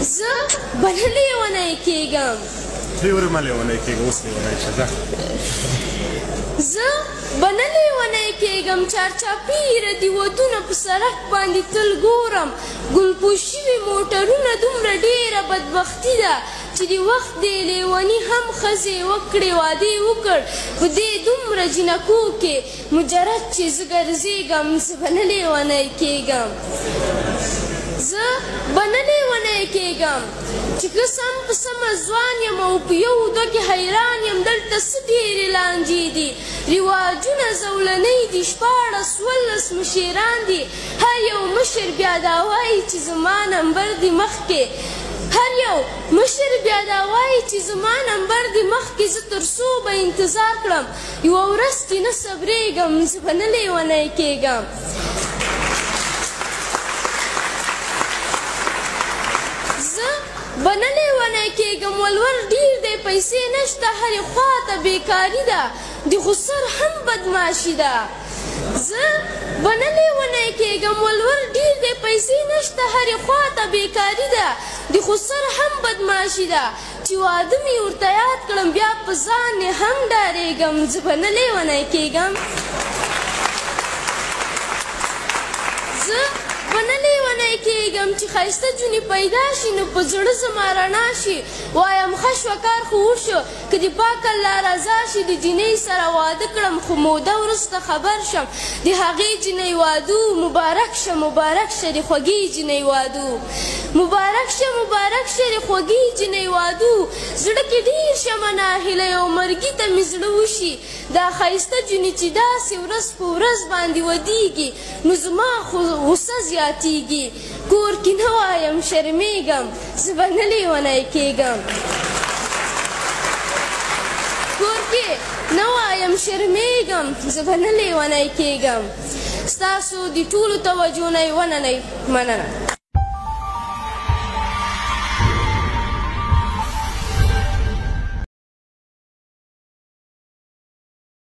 زه به نه لیونی کېږم ته ورې مه لیونی کېږه اوس لیونی شه ځه زه به نه لیونی کېږم چارچاپېره د ودونه په سړک باندې تل ګورم ګلپوش شوي موټرونه دومره ډېره بدبختي ده چې د وخت د لیوني هم ښځې وکړې واده یې وکړ په دې دومره جنکو کې مجرد چې زه ګرځېږم زه به نه لیونی کېږم زه به نه لیونی کېږم چې که سم په سمه ځوان یم او په یو دوه کې حیران یم دلته څه ډېرې لانجې دي رواجونه زولنۍ دي 14 مشیران دي هر یو مشر بیا دا وایي چې زما نمبر دي مخکې هر یو مشر بیا دا وایي چې زما نمبر دي مخکې زه تر څو به انتظار کړم یوه ورځ چې نه صبرېږم زه به نه لیونی کېږم به نه لیونی کېږم ولور ډېر دی پیسې نشته هرې خواته بېکاري ده د خسر هم بدماشي ده زه به نه لیونی کېږم ولور ډېر دی پیسې نشته هرې خواته بېکاري ده د خسر هم بدماشي ده چې واده مې ورته یاد کړم بیا په ځان یې هم ډارېږم زه به نه لیونی کېږم زه به نه لیونی کېږم چې ښایسته جونې پیدا شي نو په زړه زما رڼا شي وایم ښه شوه کار خو وشو که د پاک الله رضا شي د جینۍ سره واده کړم خو موده وروسته خبر شم د هغې جینۍ وادو مبارک شه مبارک شه د خوږې جینۍ وادو مبارک شه د خوږې جینۍ وادو زړه کې ډېر شمه ناهیلی او مرګي ته مې زړه وشي دا ښایسته جونې چې داسې ورځ په ورځ باندې ودیږي نو زما خو غصه زیاتیږي کور کې نه وایم شرمېږم زه به نه لیونی کېږم کور کې نه وایم شرمېږم زه به نه لیونی کېږم ستاسو د ټولو توجه نه یې وننئ مننه